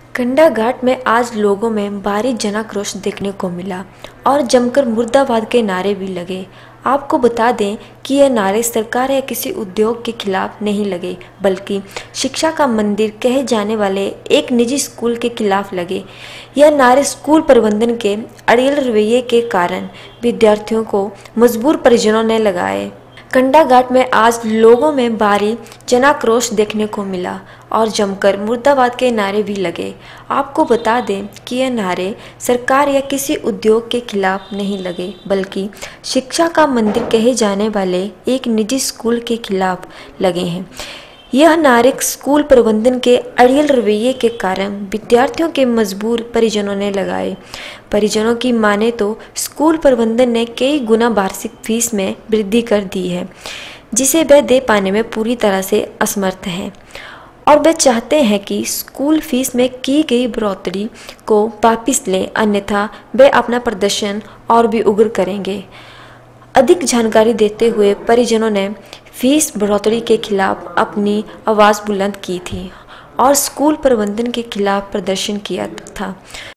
कंडाघाट में आज लोगों में भारी जनाक्रोश देखने को मिला और जमकर मुर्दाबाद के नारे भी लगे। आपको बता दें कि यह नारे सरकार या किसी उद्योग के खिलाफ नहीं लगे, बल्कि शिक्षा का मंदिर कहे जाने वाले एक निजी स्कूल के खिलाफ लगे। यह नारे स्कूल प्रबंधन के अड़ियल रवैये के कारण विद्यार्थियों को मजबूर परिजनों ने लगाए। कंडाघाट में आज लोगों में भारी जनाक्रोश देखने को मिला और जमकर मुर्दाबाद के नारे भी लगे। आपको बता दें कि यह नारे सरकार या किसी उद्योग के खिलाफ नहीं लगे, बल्कि शिक्षा का मंदिर कहे जाने वाले एक निजी स्कूल के खिलाफ लगे हैं। यह नारे स्कूल प्रबंधन के अड़ियल रवैये के कारण विद्यार्थियों के मजबूर परिजनों ने लगाए। परिजनों की माने तो स्कूल प्रबंधन ने कई गुना वार्षिक फीस में वृद्धि कर दी है, जिसे वे दे पाने में पूरी तरह से असमर्थ हैं और वे चाहते हैं कि स्कूल फीस में की गई बढ़ोतरी को वापस लें, अन्यथा वे अपना प्रदर्शन और भी उग्र करेंगे। अधिक जानकारी देते हुए परिजनों ने फीस बढ़ोतरी के खिलाफ अपनी आवाज़ बुलंद की थी और स्कूल प्रबंधन के खिलाफ प्रदर्शन किया था।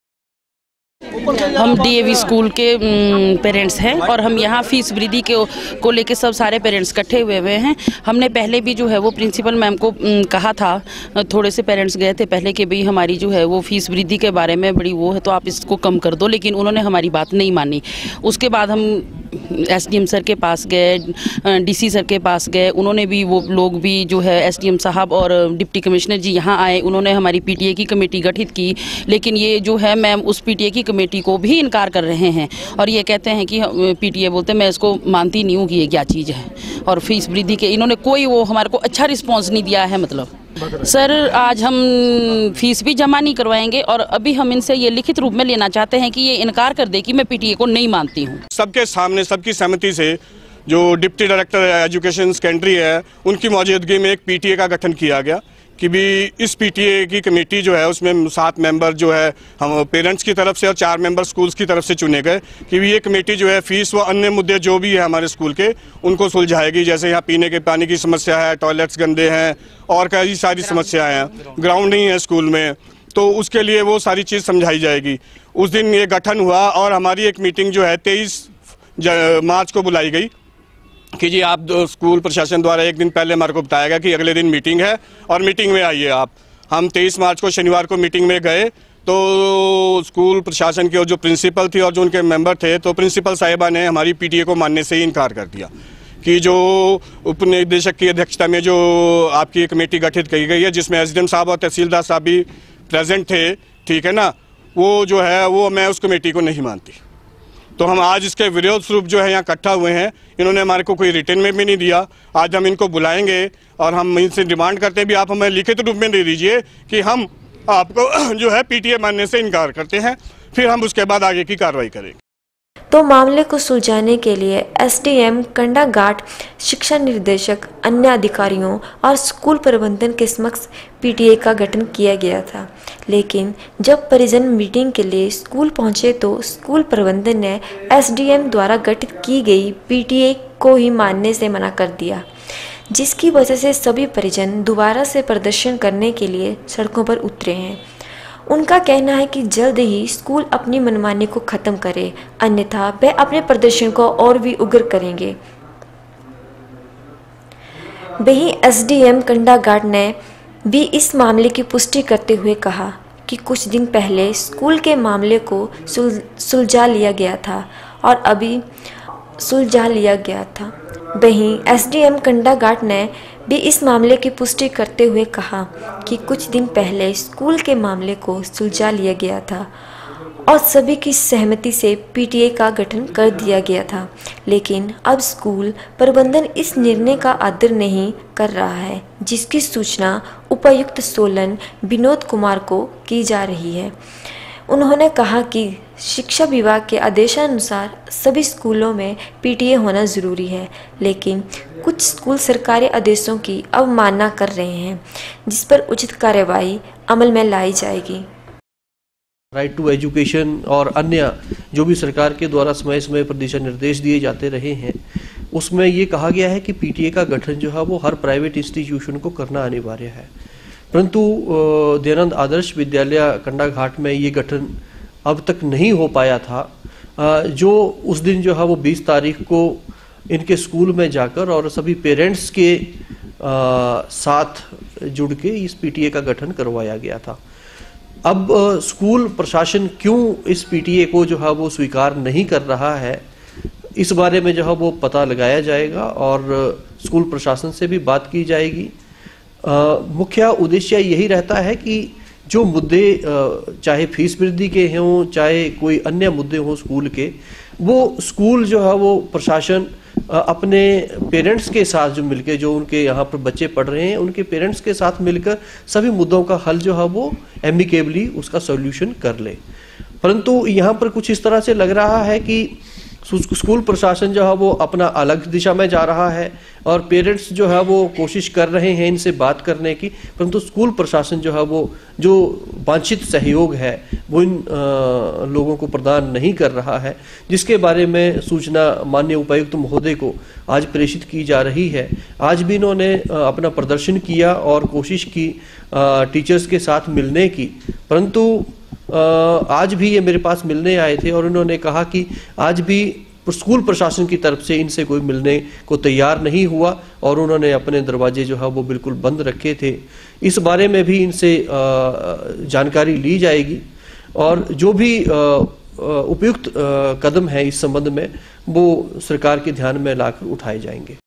हम डीएवी स्कूल के पेरेंट्स हैं और हम यहाँ फीस वृद्धि को लेके सब सारे पेरेंट्स इकट्ठे हुए हैं। हमने पहले भी जो है वो प्रिंसिपल मैम को कहा था, थोड़े से पेरेंट्स गए थे पहले कि भाई हमारी जो है वो फीस वृद्धि के बारे में बड़ी वो है तो आप इसको कम कर दो, लेकिन उन्होंने हमारी बात नहीं मानी। उसके बाद हम एसडीएम सर के पास गए, डीसी सर के पास गए, उन्होंने भी वो लोग भी जो है एसडीएम साहब और डिप्टी कमिश्नर जी यहाँ आए, उन्होंने हमारी पीटीए की कमेटी गठित की, लेकिन ये जो है मैम उस पीटीए की कमेटी को भी इनकार कर रहे हैं और ये कहते हैं कि पीटीए बोलते मैं इसको मानती नहीं हूँ कि ये क्या चीज़ है। और फीस वृद्धि के इन्होंने कोई वो हमारे को अच्छा रिस्पॉन्स नहीं दिया है। मतलब सर आज हम फीस भी जमा नहीं करवाएंगे और अभी हम इनसे ये लिखित रूप में लेना चाहते हैं कि ये इनकार कर दे कि मैं पीटीए को नहीं मानती हूँ। सबके सामने सबकी सहमति से जो डिप्टी डायरेक्टर एजुकेशन सेकेंडरी है उनकी मौजूदगी में एक पीटीए का गठन किया गया कि भी इस पीटीए की कमेटी जो है उसमें 7 मेंबर जो है हम पेरेंट्स की तरफ से और 4 मेंबर स्कूल्स की तरफ से चुने गए कि भी ये कमेटी जो है फीस व अन्य मुद्दे जो भी है हमारे स्कूल के उनको सुलझाएगी। जैसे यहाँ पीने के पानी की समस्या है, टॉयलेट्स गंदे हैं और कई सारी समस्याएं हैं, ग्राउंड नहीं है स्कूल में, तो उसके लिए वो सारी चीज़ समझाई जाएगी। उस दिन ये गठन हुआ और हमारी एक मीटिंग जो है 23 मार्च को बुलाई गई कि जी आप स्कूल प्रशासन द्वारा एक दिन पहले हमारे को बताया गया कि अगले दिन मीटिंग है और मीटिंग में आइए आप। हम 23 मार्च को शनिवार को मीटिंग में गए तो स्कूल प्रशासन की और जो प्रिंसिपल थी और जो उनके मेंबर थे, तो प्रिंसिपल साहिबा ने हमारी पीटीए को मानने से ही इनकार कर दिया कि जो उपनिदेशक की अध्यक्षता में जो आपकी कमेटी गठित की गई है जिसमें एसडीएम साहब और तहसीलदार साहब भी प्रेजेंट थे, ठीक है ना, वो जो है वो मैं उस कमेटी को नहीं मानती। तो हम आज इसके विरोध स्वरूप जो है यहाँ इकट्ठा हुए हैं। इन्होंने हमारे को कोई रिटर्न में भी नहीं दिया। आज हम इनको बुलाएंगे और हम इनसे डिमांड करते हैं भी आप हमें लिखित रूप में दे दीजिए कि हम आपको जो है पीटीए मानने से इनकार करते हैं, फिर हम उसके बाद आगे की कार्रवाई करेंगे। तो मामले को सुलझाने के लिए एसडीएम कंडाघाट, शिक्षा निर्देशक, अन्य अधिकारियों और स्कूल प्रबंधन के समक्ष पीटीए का गठन किया गया था, लेकिन जब परिजन मीटिंग के लिए स्कूल पहुंचे तो स्कूल प्रबंधन ने एसडीएम द्वारा गठित की गई पीटीए को ही मानने से मना कर दिया, जिसकी वजह से सभी परिजन दोबारा से प्रदर्शन करने के लिए सड़कों पर उतरे हैं। उनका कहना है कि जल्द ही स्कूल अपनी मनमानी को खत्म करे, अन्यथा वे अपने प्रदर्शन को और भी उग्र करेंगे। वहीं एसडीएम कंडाघाट ने भी इस मामले की पुष्टि करते हुए कहा कि कुछ दिन पहले स्कूल के मामले को सुलझा लिया गया था और अभी सुलझा लिया गया था। वहीं एसडीएम कंडाघाट ने भी इस मामले की पुष्टि करते हुए कहा कि कुछ दिन पहले स्कूल के मामले को सुलझा लिया गया था और सभी की सहमति से पीटीए का गठन कर दिया गया था, लेकिन अब स्कूल प्रबंधन इस निर्णय का आदर नहीं कर रहा है, जिसकी सूचना उपायुक्त सोलन विनोद कुमार को की जा रही है। उन्होंने कहा कि शिक्षा विभाग के आदेशानुसार सभी स्कूलों में पीटीए होना ज़रूरी है, लेकिन कुछ स्कूल सरकारी आदेशों की अवमानना कर रहे हैं, जिस पर उचित कार्रवाई अमल में लाई जाएगी। राइट टू एजुकेशन और अन्य जो भी सरकार के द्वारा समय समय पर दिशा निर्देश दिए जाते रहे हैं, उसमें ये कहा गया है कि पीटीए का गठन जो है वो हर प्राइवेट इंस्टीट्यूशन को करना अनिवार्य है। परंतु दयानंद आदर्श विद्यालय कंडाघाट में ये गठन अब तक नहीं हो पाया था। जो उस दिन जो है वो 20 तारीख को इनके स्कूल में जाकर और सभी पेरेंट्स के साथ जुड़ के इस पीटीए का गठन करवाया गया था। अब स्कूल प्रशासन क्यों इस पीटीए को जो है वो स्वीकार नहीं कर रहा है, इस बारे में जो है वो पता लगाया जाएगा और स्कूल प्रशासन से भी बात की जाएगी। मुख्य उद्देश्य यही रहता है कि जो मुद्दे चाहे फीस वृद्धि के हों, चाहे कोई अन्य मुद्दे हों स्कूल के, वो स्कूल जो है वो प्रशासन अपने पेरेंट्स के साथ जो मिलकर, जो उनके यहाँ पर बच्चे पढ़ रहे हैं उनके पेरेंट्स के साथ मिलकर सभी मुद्दों का हल जो है वो एमिकेबली उसका सॉल्यूशन कर ले। परंतु यहाँ पर कुछ इस तरह से लग रहा है कि स्कूल प्रशासन जो है वो अपना अलग दिशा में जा रहा है और पेरेंट्स जो है वो कोशिश कर रहे हैं इनसे बात करने की, परंतु स्कूल प्रशासन जो है वो जो वांछित सहयोग है वो इन लोगों को प्रदान नहीं कर रहा है, जिसके बारे में सूचना माननीय उपायुक्त महोदय को आज प्रेषित की जा रही है। आज भी इन्होंने अपना प्रदर्शन किया और कोशिश की टीचर्स के साथ मिलने की, परंतु आज भी ये मेरे पास मिलने आए थे और उन्होंने कहा कि आज भी स्कूल प्रशासन की तरफ से इनसे कोई मिलने को तैयार नहीं हुआ और उन्होंने अपने दरवाजे जो है वो बिल्कुल बंद रखे थे। इस बारे में भी इनसे जानकारी ली जाएगी और जो भी उपयुक्त कदम है इस संबंध में वो सरकार के ध्यान में लाकर उठाए जाएंगे।